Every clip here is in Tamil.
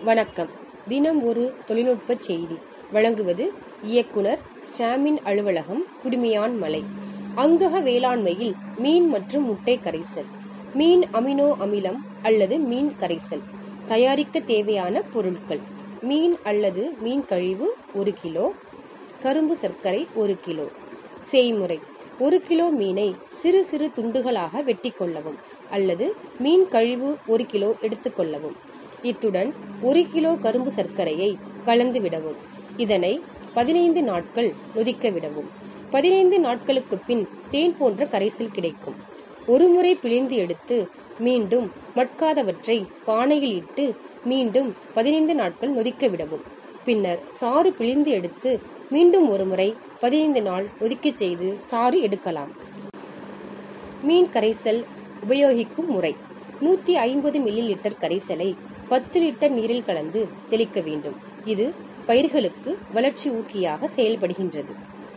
வணக்கம். தினம் ஒரு தொழில்நுட்ப செய்தி வழங்குவது இயக்குனர் ஸ்டாமின் அலுவலகம், குடுமியான்மலை. அங்கக வேளாண்மையில் மீன் மற்றும் முட்டை கரைசல். மீன் அமினோ அமிலம் அல்லது மீன் கரைசல் தயாரிக்க தேவையான பொருட்கள்: மீன் அல்லது மீன் கழிவு 1 கிலோ, கரும்பு சர்க்கரை 1 கிலோ. செய்முறை: 1 கிலோ மீனை சிறு சிறு துண்டுகளாக வெட்டி கொள்ளவும் அல்லது மீன் கழிவு 1 கிலோ எடுத்துக்கொள்ளவும். இத்துடன் 1 கிலோ கரும்பு சர்க்கரையை கலந்து விடவும். இதனை 15 நாட்கள் நொதிக்க விடவும். 15 நாட்களுக்கு பின் தேன் போன்ற கரைசல் கிடைக்கும். ஒரு முறை பிழிந்து எடுத்து மீண்டும் மட்காதவற்றை பானையில் இட்டு மீண்டும் 15 நாட்கள் நொதிக்க விடவும். பின்னர் சாறு பிழிந்து எடுத்து மீண்டும் ஒரு முறை 15 நாள் நொதிக்க செய்து சாறு எடுக்கலாம். மீன் கரைசல் உபயோகிக்கும் முறை: 150 மில்லி லிட்டர் கரைசலை 10 லிட்டர் நீரில் கலந்து தெளிக்க வேண்டும். இது பயிர்களுக்கு வளர்ச்சி ஊக்கியாக செயல்படுகின்றது.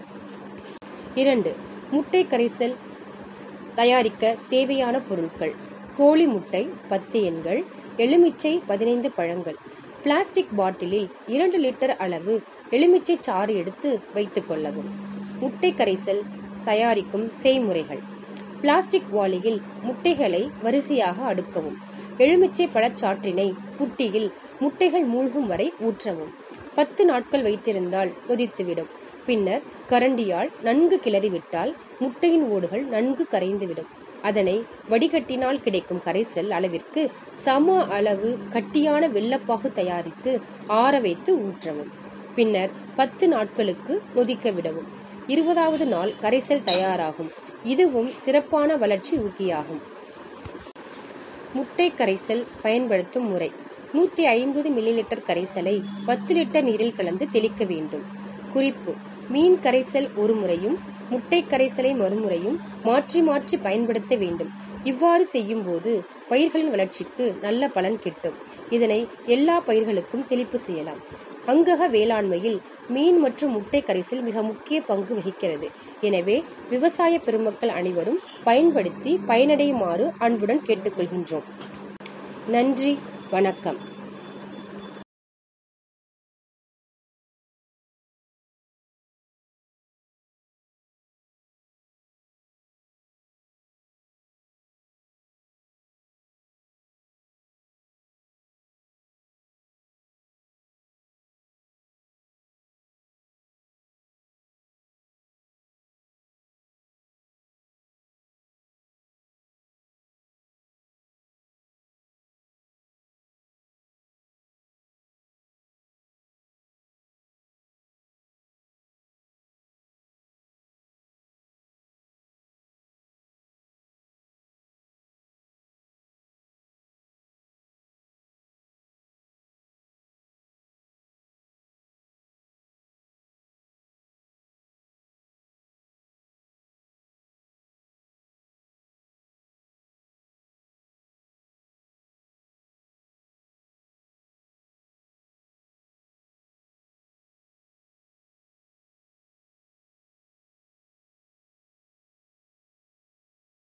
2. முட்டை கரைசல் தயாரிக்க தேவையான பொருட்கள்: கோழி முட்டை 10 எண்கள், எலுமிச்சை 15 பழங்கள். பிளாஸ்டிக் பாட்டிலில் 2 லிட்டர் அளவு எலுமிச்சை சாறு எடுத்து வைத்துக் கொள்ளவும். முட்டை கரைசல் தயாரிக்கும் செய்முறைகள்: பிளாஸ்டிக் வாளியில் முட்டைகளை வரிசையாக அடுக்கவும். எலுமிச்சை பழச்சாற்றினை புட்டியில் முட்டைகள் மூழ்கும் வரை ஊற்றவும். 10 நாட்கள் வைத்திருந்தால் கொதித்துவிடும். பின்னர் கரண்டியால் நன்கு கிளறிவிட்டால் முட்டையின் ஓடுகள் நன்கு கரைந்துவிடும். அதனை வடிகட்டினால் கிடைக்கும் கரைசல் அளவிற்கு சம அளவு கட்டியான வெல்லப்பாகு தயாரித்து ஆற வைத்து ஊற்றவும். பின்னர் 10 நாட்களுக்கு நொதிக்க விடவும். 20வது நாள் கரைசல் தயாராகும். இதுவும் சிறப்பான வளர்ச்சி ஊக்கியாகும். முட்டை கரைசல் பயன்படுத்தும் முறை: 150 மில்லி லிட்டர் கரைசலை 10 லிட்டர் நீரில் கலந்து தெளிக்க வேண்டும். குறிப்பு: மீன் கரைசல் ஒரு முறையும் முட்டை கரைசலை மறுமுறையும் மாற்றி மாற்றி பயன்படுத்த வேண்டும். இவ்வாறு செய்யும் போது பயிர்களின் வளர்ச்சிக்கு நல்ல பலன் கிட்டும். இதனை எல்லா பயிர்களுக்கும் தெளிப்பு செய்யலாம். அங்கக வேளாண்மையில் மீன் மற்றும் முட்டை கரைசல் மிக முக்கிய பங்கு வகிக்கிறது. எனவே விவசாய பெருமக்கள் அனைவரும் பயன்படுத்தி பயனடையுமாறு அன்புடன் கேட்டுக்கொள்கின்றோம். நன்றி, வணக்கம்.